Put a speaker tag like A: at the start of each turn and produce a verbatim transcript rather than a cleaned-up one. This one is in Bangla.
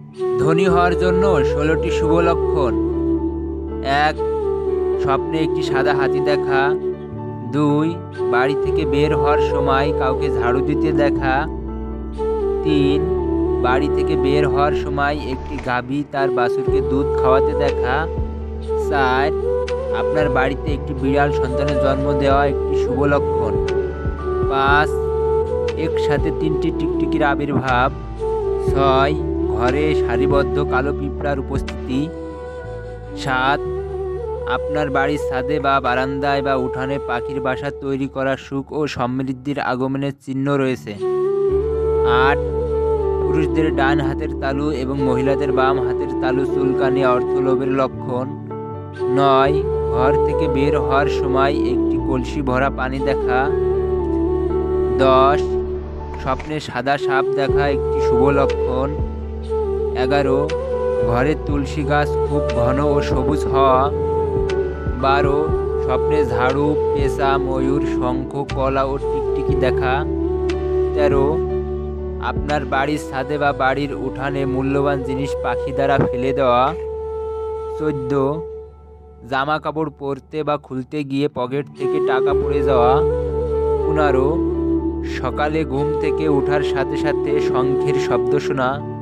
A: ধনী হওয়ার জন্য ষোলোটি শুভ লক্ষণ। এক, স্বপ্নে একটি সাদা হাতি দেখা। দুই, বাড়ি থেকে বের হওয়ার সময় কাউকে ঝাড়ু দিতে দেখা। তিন, বাড়ি থেকে বের হওয়ার সময় একটি গাভী তার বাছুরকে দুধ খাওয়াতে দেখা। চার, আপনার বাড়িতে একটি বিড়াল সন্তানের জন্ম দেওয়া একটি শুভ লক্ষণ। পাঁচ, একসাথে তিনটি টিকটিকির আবির্ভাব। ছয়, ঘরে সারিবদ্ধ কালো পিঁপড়ার উপস্থিতি। সাত, আপনার বাড়ির ছাদে বা বারান্দায় বা উঠানে পাখির বাসা তৈরি করা সুখ ও সমৃদ্ধির আগমনের চিহ্ন রয়েছে। আট, পুরুষদের ডান হাতের তালু এবং মহিলাদের বাম হাতের তালু চুলকানি অর্থলোভের লক্ষণ। নয়, ঘর থেকে বের হওয়ার সময় একটি কলসি ভরা পানি দেখা। দশ, স্বপ্নে সাদা সাপ দেখা একটি শুভ লক্ষণ। এগারো, ঘরে তুলসী গাছ খুব ঘন ও সবুজ হওয়া। বারো, স্বপ্নে ঝাড়ু, পেঁচা, ময়ূর, শঙ্খ, কলা ও টিকটিকি দেখা। তেরো, আপনার বাড়ির ছাদে বা বাড়ির উঠানে মূল্যবান জিনিস পাখি দ্বারা ফেলে দেওয়া। চোদ্দ, জামা কাপড় পরতে বা খুলতে গিয়ে পকেট থেকে টাকা পড়ে যাওয়া। পনেরো, সকালে ঘুম থেকে ওঠার সাথে সাথে শঙ্খের শব্দ শোনা।